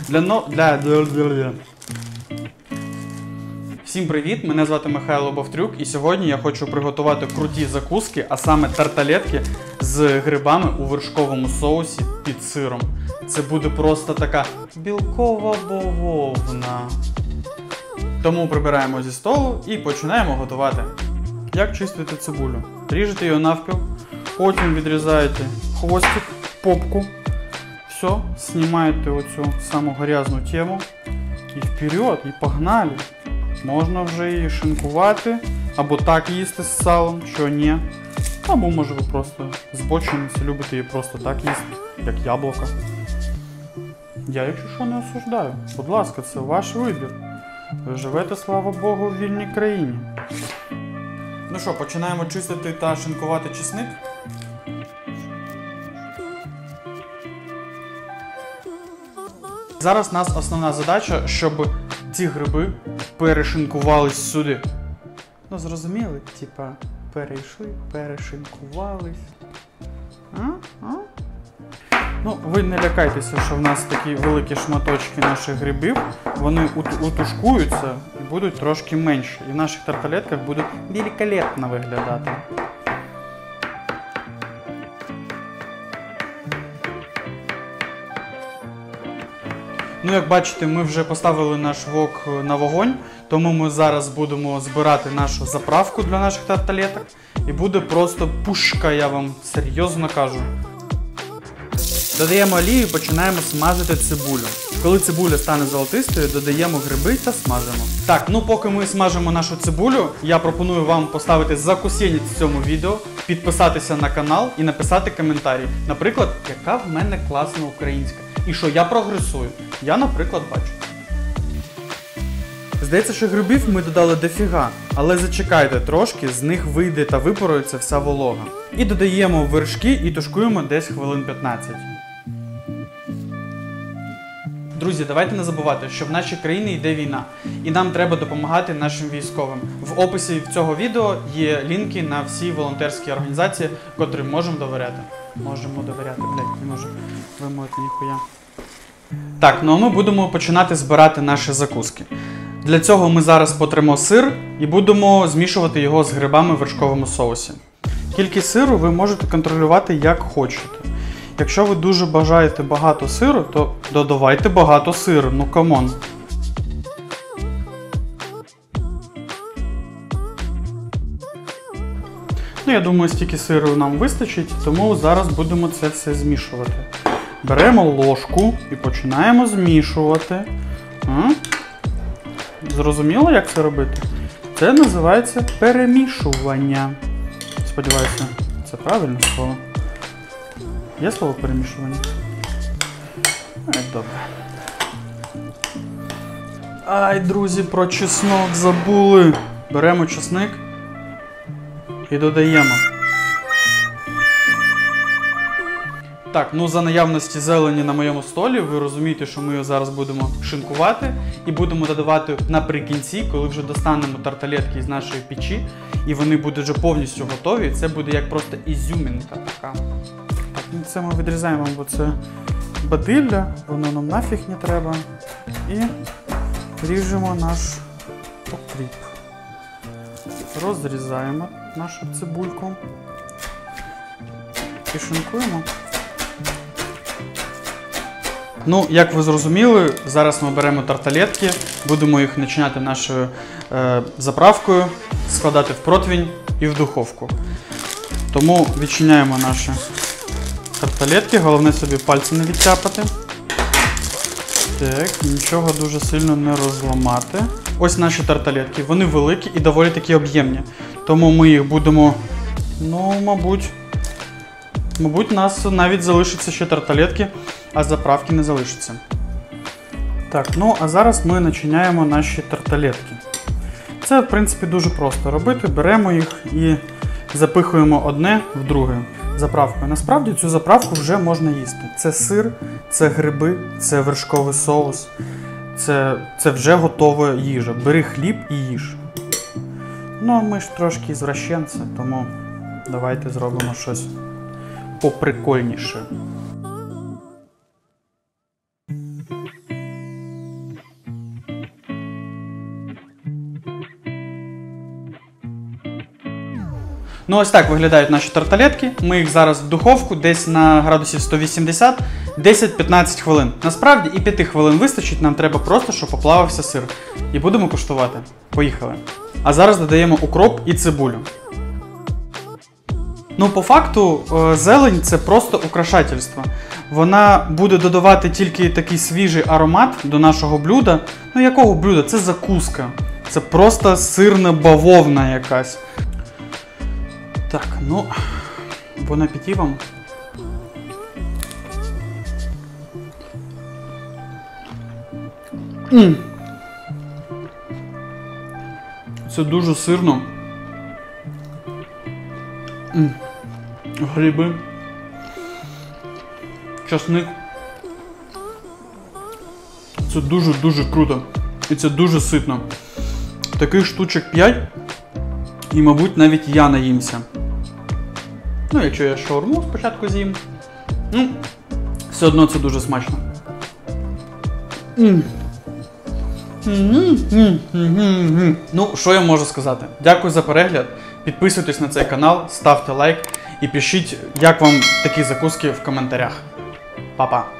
Всім привіт! Мене звати Михайло Бовтрюк, і сьогодні я хочу приготувати круті закуски, а саме тарталетки з грибами у вершковому соусі під сиром. Це буде просто така білкова бавовна. Тому прибираємо зі столу і починаємо готувати. Як чистити цибулю? Ріжете її навпіл, потім відрізаєте хвостик, попку. Все, знімаєте оцю саму грязну тему і вперед, і погнали. Можна вже її шинкувати, або так їсти з салом, що ні. Або може ви просто збочинці, любите її просто так їсти, як яблука. Я, якщо що, не осуждаю. Будь ласка, це ваш вибір. Ви живете, слава Богу, в вільній країні. Ну що, починаємо чистити та шинкувати чесник. Зараз у нас основна задача, щоб ці гриби перешинкувались сюди. Ну, зрозуміли? Типа, перейшли, перешинкувались. Ну, ви не лякайтеся, що в нас такі великі шматочки наших грибів. Вони утушкуються і будуть трошки менші. І в наших тарталетках будуть великолепно виглядати. Ну, як бачите, ми вже поставили наш вок на вогонь, тому ми зараз будемо збирати нашу заправку для наших тарталеток. І буде просто пушка, я вам серйозно кажу. Додаємо олію і починаємо смажити цибулю. Коли цибуля стане золотистою, додаємо гриби та смажимо. Так, ну поки ми смажимо нашу цибулю, я пропоную вам поставити закусєнець в цьому відео, підписатися на канал і написати коментарі. Наприклад, яка в мене класна українська. І що я прогресую. Я, наприклад, бачу. Здається, що грибів ми додали дофіга, але зачекайте трошки, з них вийде та випарується вся волога. І додаємо вершки і тушкуємо десь хвилин 15. Друзі, давайте не забувати, що в нашій країні йде війна, і нам треба допомагати нашим військовим. В описі цього відео є лінки на всі волонтерські організації, котрі можемо довіряти. Можемо довіряти, блядь, не можу вимовити ніхуя. Так, ну а ми будемо починати збирати наші закуски. Для цього ми зараз потремо сир і будемо змішувати його з грибами в вершковому соусі. Кількість сиру ви можете контролювати як хочете. Якщо ви дуже бажаєте багато сиру, то додавайте багато сиру, ну камон. Ну, я думаю, стільки сиру нам вистачить, тому зараз будемо це все змішувати. Беремо ложку і починаємо змішувати. Зрозуміло, як це робити? Це називається перемішування. Сподіваюся, це правильне слово. Є слово перемішування? Добре. Ай, друзі, про чеснок забули. Беремо чесник і додаємо. Так, ну за наявності зелені на моєму столі, ви розумієте, що ми його зараз будемо шинкувати і будемо додавати наприкінці, коли вже достанемо тарталетки з нашої печі і вони будуть вже повністю готові. Це буде як просто ізюмінка така. Так, ну це ми відрізаємо, бо це бадилля, воно нам нафіг не треба. І ріжемо наш окріп. Розрізаємо нашу цибульку і шинкуємо. Ну, як ви зрозуміли, зараз ми беремо тарталетки, будемо їх начиняти нашою заправкою, складати в противень і в духовку. Тому відчиняємо наші тарталетки, головне собі пальці не відтяпати. Так, нічого дуже сильно не розламати. Ось наші тарталетки, вони великі і доволі такі об'ємні. Тому ми їх будемо, ну, мабуть, у нас навіть залишаться ще тарталетки, а заправки не залишиться. Так, ну а зараз ми начиняємо наші тарталетки. Це, в принципі, дуже просто робити. Беремо їх і запихуємо одне в друге заправкою. Насправді цю заправку вже можна їсти. Це сир, це гриби, це вершковий соус. Це вже готова їжа. Бери хліб і їж. Ну, ми ж трошки извращенці, тому давайте зробимо щось поприкольніше. Ну ось так виглядають наші тарталетки. Ми їх зараз в духовку десь на градусів 180, 10-15 хвилин. Насправді і 5 хвилин вистачить, нам треба просто, щоб поплавився сир. І будемо куштувати. Поїхали. А зараз додаємо укроп і цибулю. Ну, по факту, зелень – це просто украшательство. Вона буде додавати тільки такий свіжий аромат до нашого блюда. Ну, якого блюда? Це закуска. Це просто сирна бавовна якась. Так, ну, бон апеті вам. Це дуже сирно. Гриби. Часник. Це дуже-дуже круто. І це дуже ситно. Таких штучок 5. І, мабуть, навіть я наїмся. Ну, якщо я шаурму спочатку з'їм. Ну, все одно це дуже смачно. Ну, що я можу сказати? Дякую за перегляд. Підписуйтесь на цей канал, ставте лайк і пишіть, як вам такі закуски в коментарях. Па-па!